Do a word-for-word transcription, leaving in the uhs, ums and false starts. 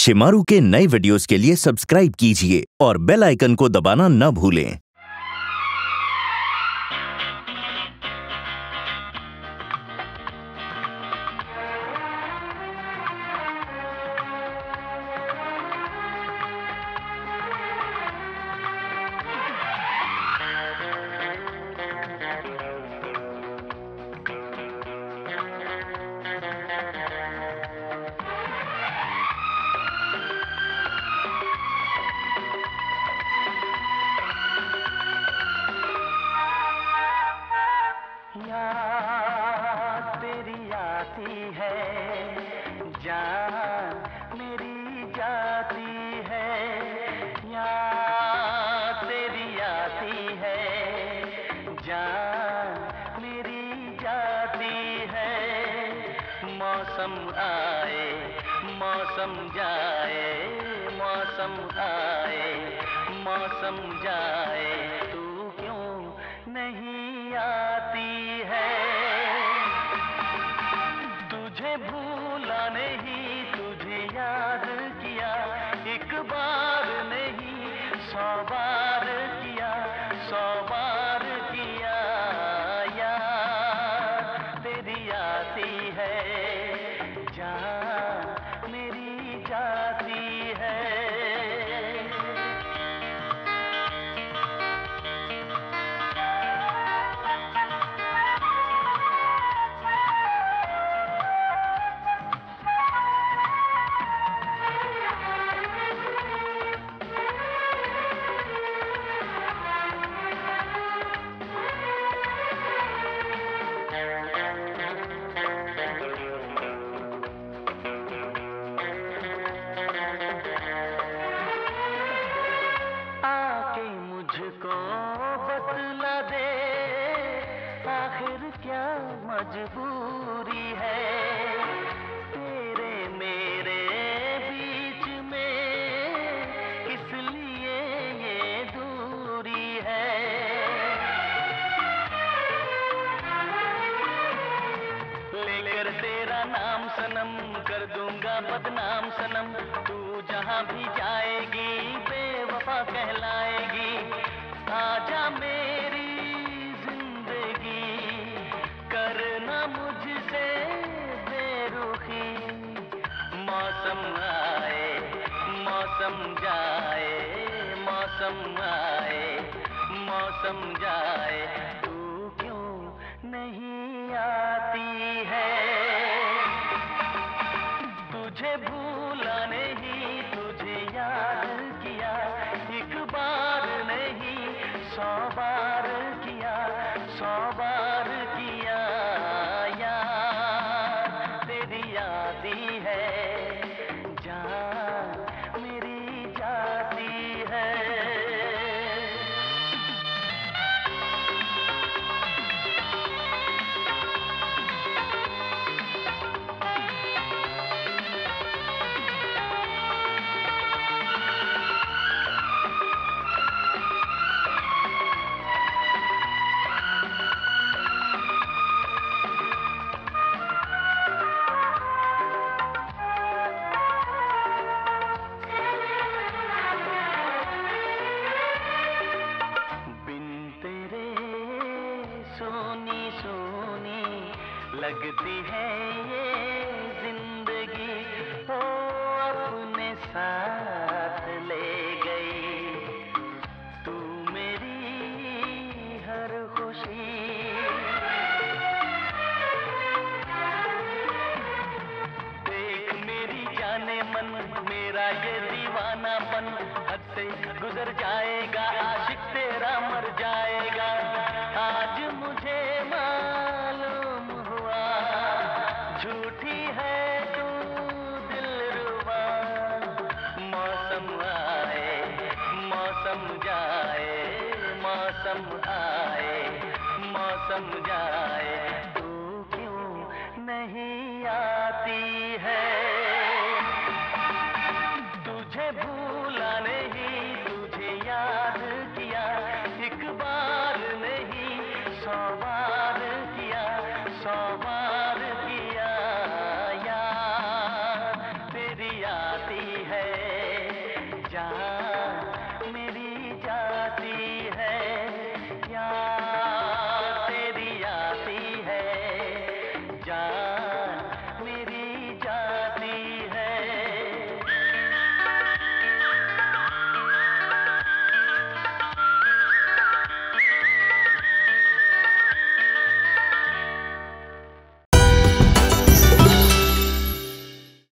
शिमारू के नए वीडियोस के लिए सब्सक्राइब कीजिए और बेल आइकन को दबाना न भूलें। याद तेरी आती है, जान मेरी जाती है। याद तेरी आती है, जान मेरी जाती है। मौसम आए मौसम जाए, मौसम आए मौसम जाए, तू क्यों नहीं आती है। तुझे भूला नहीं, तुझे याद किया, एक बार नहीं सौ बार किया, सौ बार किया। याद तेरी आती है, जान मेरी जाती है। मुझको बतला दे, आखिर क्या मजबूरी है तेरे मेरे बीच में, किस लिए ये दूरी है। लेकर तेरा नाम सनम, कर दूंगा बदनाम सनम, तू जहां भी जाएगी बेवफा कहलाएगी। आजा मेरी जिंदगी, करना मुझसे बेरुखी। मौसम आए मौसम जाए, मौसम आए मौसम जाए, तू क्यों नहीं आती है। तुझे भूला नहीं, तुझे याद किया, एक बार नहीं सौ बार किया, सौ बार किया। याद तेरी आती है, जान मेरी जाती है। सोनी सोनी लगती है ये जिंदगी, ओ अपने साथ ले गई तू मेरी हर खुशी। देख मेरी जाने मन, मेरा ये दीवानापन हद से गुजर जाएगा, आशिक तेरा मर जाएगा। आज मुझे मालूम हुआ, झूठी है तू दिलरुबा। मौसम आए मौसम जाए, मौसम आए मौसम जाए, तू क्यों नहीं आती है। तुझे भूला नहीं, तुझे याद किया, एक बार नहीं सौ बार किया, सौ बार किया। याद तेरी आती है, चाह